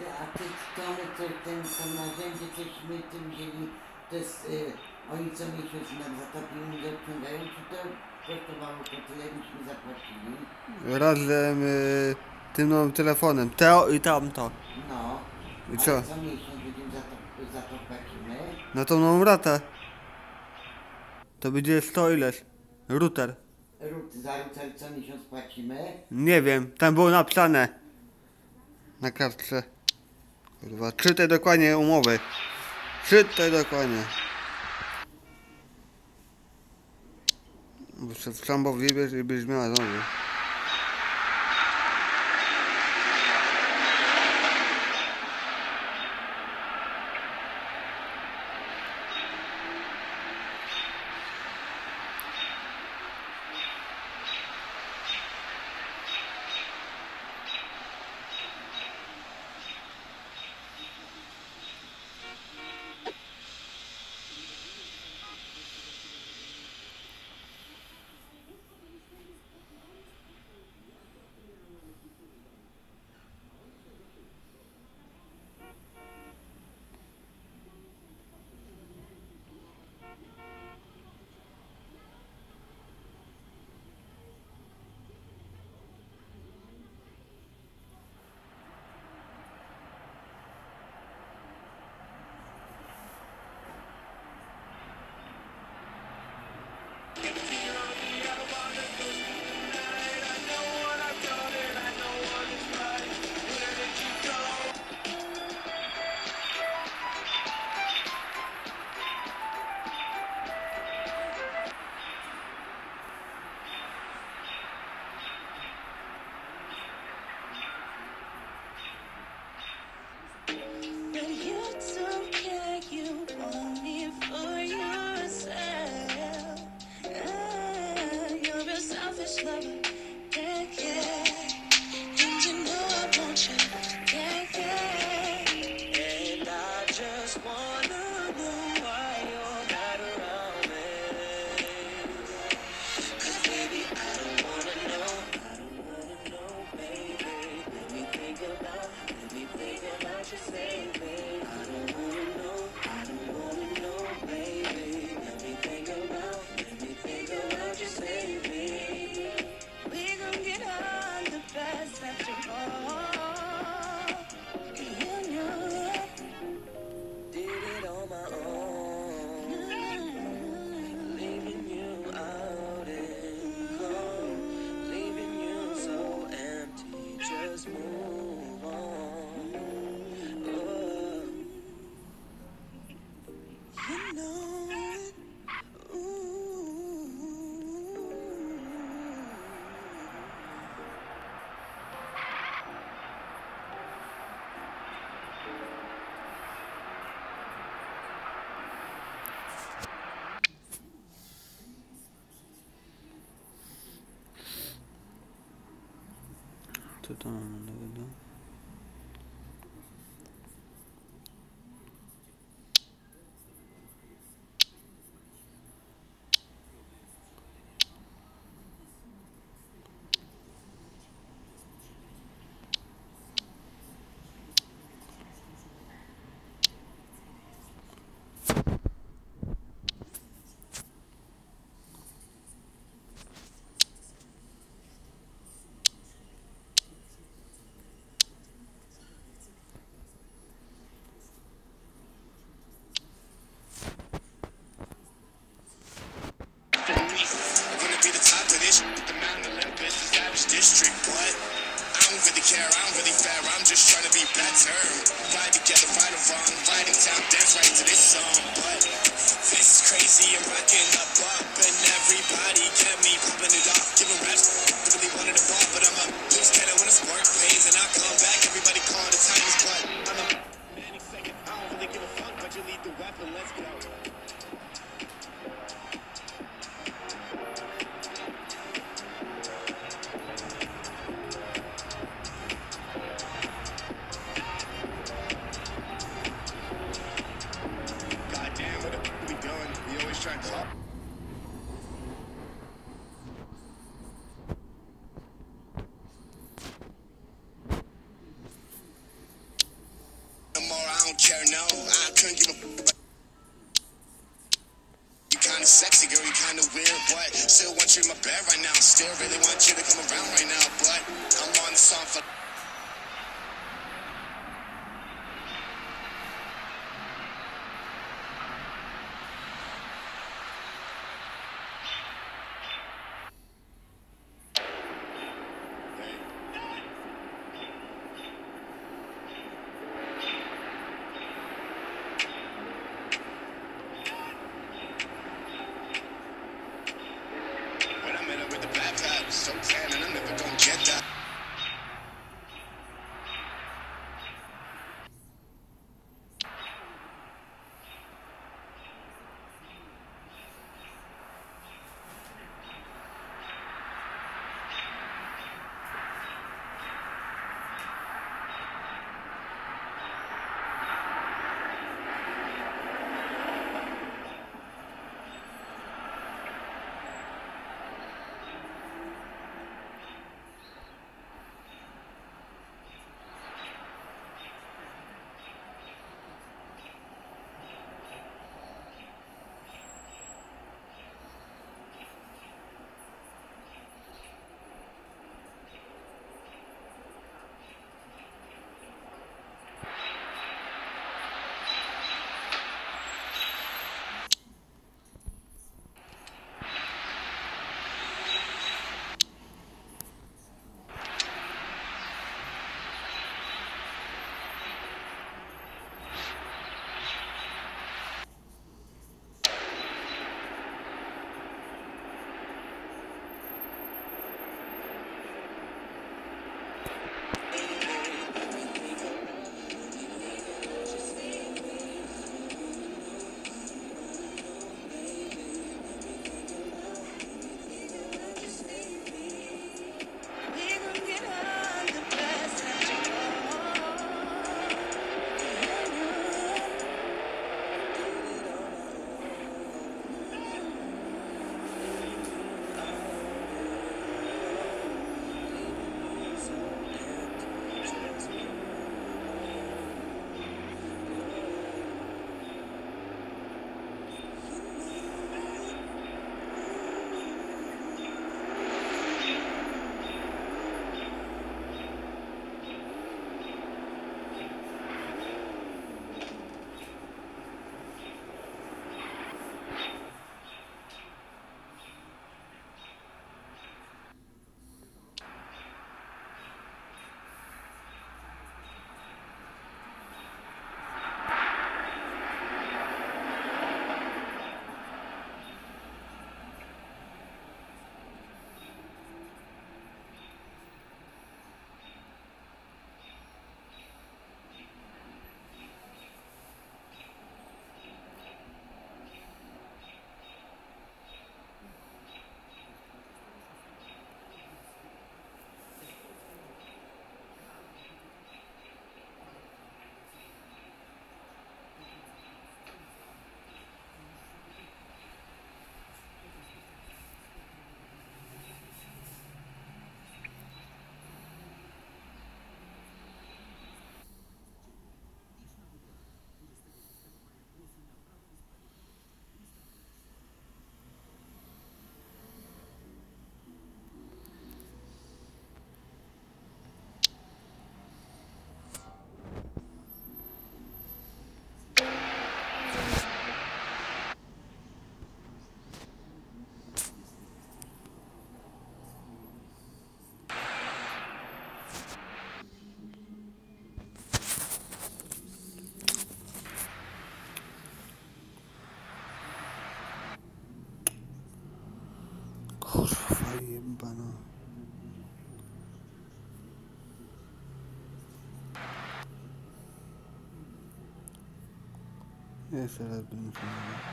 A ty strony, to narzędzie, cośmy tym wzięli, to jest, oni co miesiąc nam za to pieniądze obciągają, czy to kosztowało to tyle, byśmy zapłacili? Razem tym nowym telefonem. Teo i tamto. No, I ale co? co miesiąc będziemy za to płacimy? Na tą nową ratę. To będzie 100 ileś. Router. Za router co miesiąc płacimy? Nie wiem, tam było napisane. Na kartce. Kurwa, czytaj dokładnie umowy. Czytaj dokładnie. Bo się w szambo wjebiesz i byś miała znowu. Co to mam nowego? District, but I don't really care, I don't really fair, I'm just trying to be better. Ride together, right or wrong, riding town, dance right to this song. But this is crazy, I'm rocking up, and everybody get me pumping it up, giving raps, really wanted to ball, but I'm a loose cannon when a sport pays, and I come back, everybody call the times, but I'm a manic second, I don't really give a fuck, but you lead the weapon, let's go. give a you kinda sexy, girl, you kinda weird, but still want you in my bed right now. Still really want you to come around right now, but I'm on the song for when I met her with the bad pad, so tan, and I'm never gonna get that. Kurwa jebana. Jeszcze raz bym musiał.